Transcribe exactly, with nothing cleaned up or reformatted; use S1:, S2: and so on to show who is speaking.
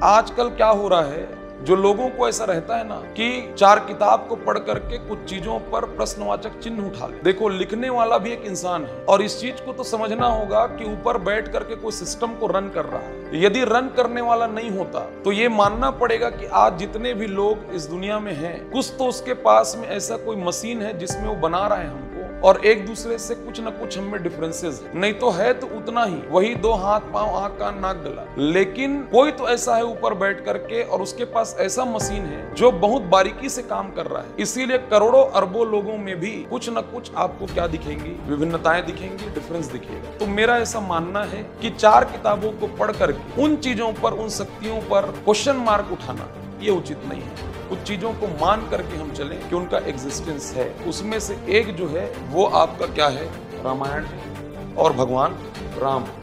S1: आजकल क्या हो रहा है, जो लोगों को ऐसा रहता है ना कि चार किताब को पढ़ करके कुछ चीजों पर प्रश्नवाचक चिन्ह उठा ले। देखो, लिखने वाला भी एक इंसान है और इस चीज को तो समझना होगा कि ऊपर बैठ करके कोई सिस्टम को रन कर रहा है। यदि रन करने वाला नहीं होता तो ये मानना पड़ेगा कि आज जितने भी लोग इस दुनिया में हैं, कुछ तो उसके पास में ऐसा कोई मशीन है जिसमें वो बना रहा है हमको, और एक दूसरे से कुछ ना कुछ हमें डिफरेंसेस है। नहीं तो है तो उतना ही, वही दो हाथ पांव आंख कान नाक गला। लेकिन कोई तो ऐसा है ऊपर बैठ करके और उसके पास ऐसा मशीन है जो बहुत बारीकी से काम कर रहा है। इसीलिए करोड़ों अरबों लोगों में भी कुछ न कुछ आपको क्या दिखेंगी, विभिन्नताएं दिखेंगी, डिफरेंस दिखेगा। तो मेरा ऐसा मानना है कि चार किताबों को पढ़ करके उन चीजों पर, उन शक्तियों पर क्वेश्चन मार्क उठाना ये उचित नहीं है। कुछ चीजों को मान करके हम चलें कि उनका एग्जिस्टेंस है। उसमें से एक जो है वो आपका क्या है, रामायण है और भगवान राम।